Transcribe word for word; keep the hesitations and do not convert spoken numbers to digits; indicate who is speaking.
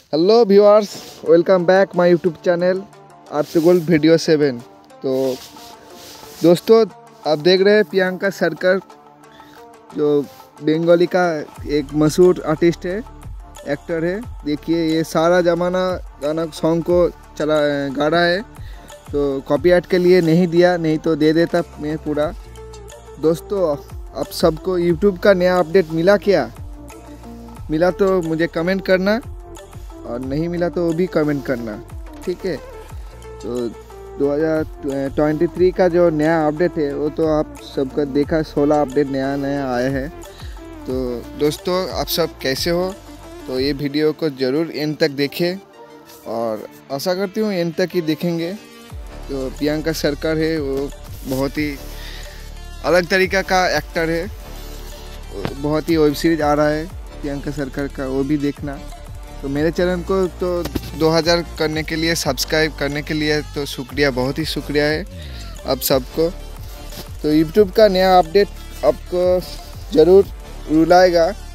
Speaker 1: Hello viewers, welcome back my YouTube channel आर्तगोल video seven. तो दोस्तों, आप देख रहे हैं प्रियंका सरकार, जो बंगाली का एक मशहूर आर्टिस्ट है, एक्टर है। देखिए, ये सारा ज़माना गाना सॉन्ग को चला गा रहा है, तो कॉपीराइट के लिए नहीं दिया, नहीं तो दे देता मैं पूरा। दोस्तों, आप सबको यूट्यूब का नया अपडेट मिला क्या? मिला तो मुझे कमेंट करना, और नहीं मिला तो वो भी कमेंट करना, ठीक है। तो दो हज़ार तेईस का जो नया अपडेट है वो तो आप सबका देखा, सोलह अपडेट नया नया आया है। तो दोस्तों, आप सब कैसे हो? तो ये वीडियो को ज़रूर एंड तक देखें, और आशा करती हूँ एंड तक ही देखेंगे। तो प्रियंका सरकार है, वो बहुत ही अलग तरीका का एक्टर है। बहुत ही वेब सीरीज आ रहा है प्रियंका सरकार का, वो भी देखना। तो मेरे चैनल को तो दो हज़ार करने के लिए, सब्सक्राइब करने के लिए तो शुक्रिया, बहुत ही शुक्रिया है आप सबको। तो यूट्यूब का नया अपडेट आपको ज़रूर रुलाएगा।